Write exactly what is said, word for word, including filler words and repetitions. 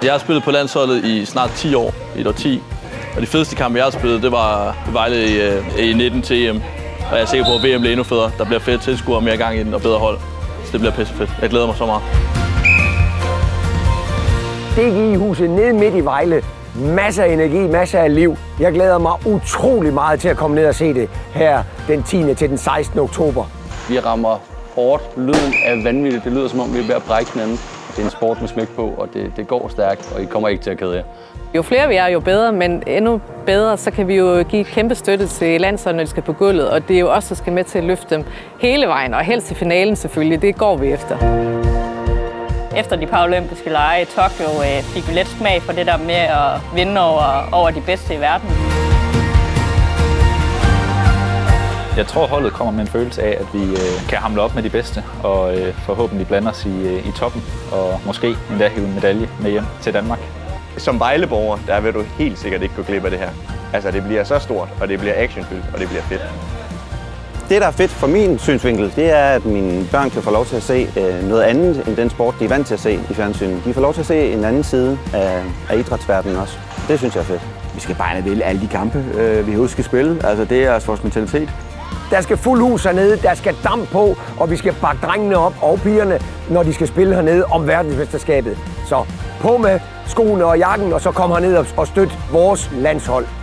Jeg har spillet på landsholdet i snart ti år, i et årti. Og de fedeste kampe, jeg har spillet, det var Vejle i, i nitten til E M. Og jeg er sikker på, at V M bliver endnu federe. Der bliver fedt tilskuere, mere gang i den og bedre hold. Så det bliver pissefedt. Jeg glæder mig så meget. D G I-huset nede midt i Vejle. Masser af energi, masser af liv. Jeg glæder mig utrolig meget til at komme ned og se det her den tiende til den sekstende oktober. Vi rammer hårdt. Lyden er vanvittigt. Det lyder som om, vi er ved at brække hinanden. Det er en sport med smæk på, og det, det går stærkt, og I kommer ikke til at kede jer. Jo flere vi er, jo bedre, men endnu bedre, så kan vi jo give kæmpe støtte til landsholdet, når de skal på gulvet. Og det er jo også, der skal med til at løfte dem hele vejen, og helst i finalen selvfølgelig. Det går vi efter. Efter de paralympiske lege i Tokyo fik vi lidt smag for det der med at vinde over, over de bedste i verden. Jeg tror, holdet kommer med en følelse af, at vi øh, kan hamle op med de bedste og øh, forhåbentlig blande os i, øh, i toppen og måske endda hive en medalje med hjem til Danmark. Som Vejleborger, der vil du helt sikkert ikke gå glip af det her. Altså, det bliver så stort, og det bliver actionfyldt, og det bliver fedt. Det, der er fedt fra min synsvinkel, det er, at mine børn kan få lov til at se øh, noget andet end den sport, de er vant til at se i fjernsynet. De får lov til at se en anden side af, af idrætsverdenen også. Det synes jeg er fedt. Vi skal bare ind og vælge alle de kampe, øh, vi husker spille. Altså, det er vores mentalitet. Der skal fuld hus hernede, der skal damp på, og vi skal bakke drengene op og pigerne, når de skal spille hernede om verdensmesterskabet. Så på med skoene og jakken, og så kom herned og støt vores landshold.